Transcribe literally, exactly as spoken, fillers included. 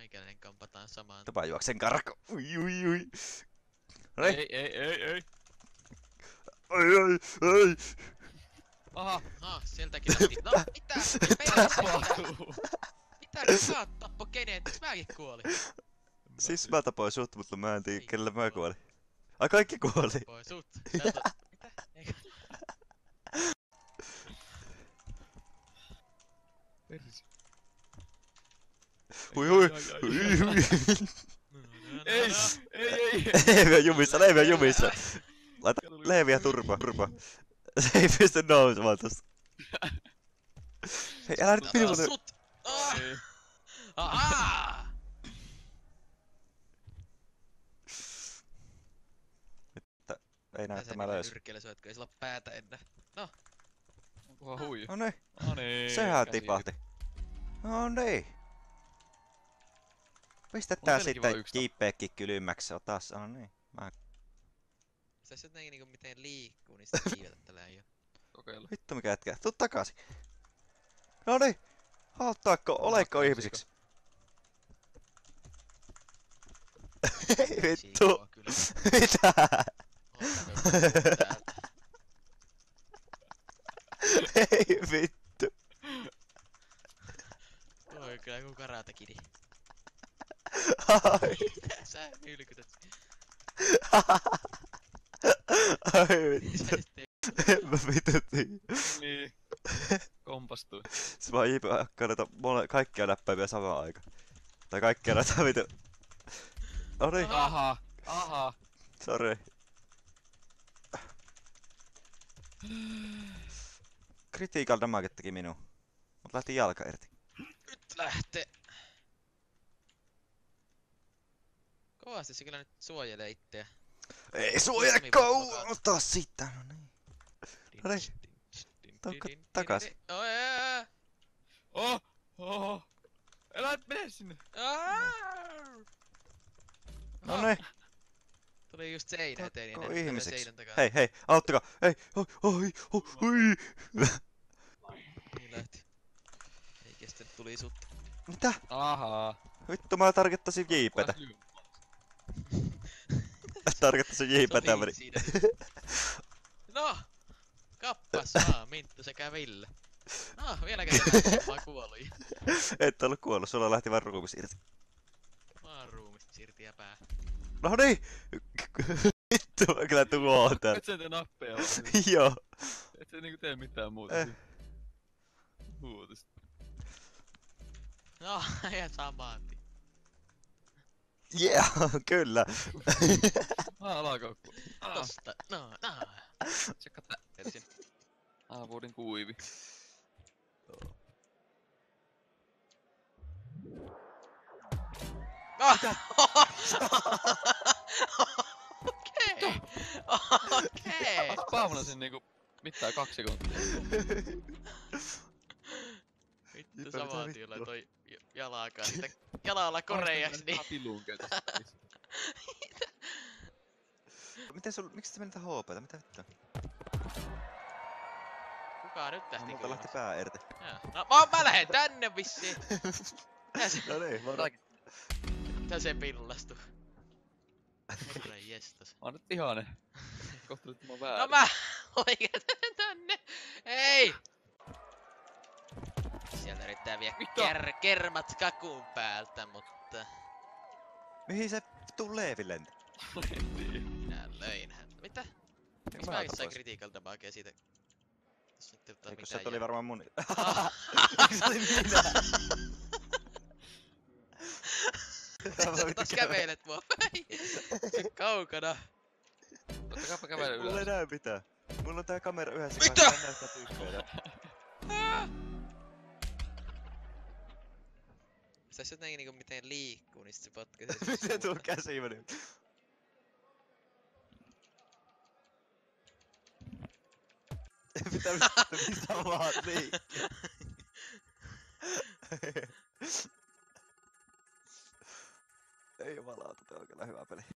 Meikäläinen kampataan samaan. Tupaa juoksen karko. Ui ui ui. Noniin. Ei, ei, ei, ei. Ai ai ai. Aha. Ah, sieltäkin lähti. No, mitä? Mitä tapahtuu? Mitä kuka tappo kenen? Miksi mäkin kuolin? Siis mä tapoin sut, mutta mä en tiedä kenelle mä kuolin. Ai kaikki kuoli. Tapoin sut. Täältä... Mitä? Eikö? Persi. Ui ui. Ai, ai, ai. Ui ui. Ei, ei, ei. Leevi on jumissa, Leevi on jumissa. Laita Leeviä turpa, turpa. Se ei pysty nousemaan tosta. Hei, älä nyt Tapaa minulle. sut! Ah! Ei. Ahaa! Ei näy, että mä löysin. Nyrkkeellä syötkö, ei sillä oo päätä ennen. No. Onkohan huiju? No niin, No niin. sehän käsi. tipahti. No niin. On Pistetään sielläkin vaan sitten yksi JPEGkin kylymmäksi, otas, no niin. Mä... Se jotenkin niinku miten liikkuu, niin sitä kiivetä tällä ei oo. Kokeilla. Vittu mikä jätkä, tuu takaisin. No niin, auttaako, oleko ihmisiksi? Ei vittu. Siikoa kyllä. Mitä? Ottako joku täältä? Ei vittu. Oi kyllä joku karatekidi. Ai. Sä ylkytät. Ai vittu. Sä et tee. En mä vitutin. Niin. Kompastui. Se vaan J P hakkaa näitä mole, kaikkia näppäimiä samaan aikaan. Tai kaikkia näitä vitu. Noniin, Aha. Aha. sori. Critical damage teki minun. Mut lähti jalka irti. Nyt lähtee. Kovasti se kyllä nyt suojelee itseä. Ei suojele kauan, ota sitä, no niin. Noniin. Tokko takas. Oi, oi, oi. Oh! Oho! Älä et mene sinne! Aaah! No niin, Tuli just seinä eteen, niin Takko ne menee ihmiseksi. seinän takaa. hei hei, auttakaa, hei, oi, oi, oi, oi. Niin lähti. Ei kestä, tuli sut. Mitä? Ahaa. Vittu mä tarkoittasin J-petä. Tarkoittasin J-petä meni. Siinä. No! Kappas vaan, Minttu sekä Ville. No, vielä kerran mä oon kuollut. Et ollut kuollut, sulla lähti vaan ruumis irti. Mä oon ruumista siirti ja pää. No niin! Vittu mä kyllä tuohon täällä. Et sä tee nappeja vaan. Joo. Et sä niinku tee mitään muuta. Eh. Huutista. No, ja samaan tien. Yeah, kyllä. Aa, alakoukku. Aa, Tosta, no, no. tsekka tää. Ensin. Aavuudin kuivi. Ah! Okei! Okei! Paamuna sen niinku mittaa kaksi sekuntia. Vittu Mitä samaan vittua? tien laitoi j- jalaakaan sitä jalalla koreaksi, niin... Hapiluun käytä. Miten sul, miksi sä menit H P:tä? Mitä vittua? Kuka nyt No, lähti multa lähti kylmässä? pää irti. Joo. No mä, mä lähden tänne vissiin! Mitä se, No niin, mä mitä se pillastu? Herra jestas. Mä oon nyt vihanen. Kohtelit mua väärin. No mä oikein tänne! Ei! Sieltä yrittää vie Mitä? ker kermat kakun päältä, mutta... Mihin se vittu Leevi lenti? En tiedä. Minä löin häntä. Mitä? Miksi Mä mäkin sain tapoin. critical damagea siitä? Tässä nyt ei ottaa Eikö se mitään tuli jää. varmaan mun... Ah. Se oli minä! Sä taas kävelet mua päin! Se kaukana! Ottakaapa kävele Mulla ei ylös. näy mitään. Mulla on tää kamera yhdessä Mitä? kanssa, en näyttää tyyppejä. Se jotenkin niinku miten liikkuu, niin sit se potkaisee Miten tuo käsi meni? Mitä vittu, mistä vaan liikkuu? Ei jumalauta, tää on kyllä hyvä peli.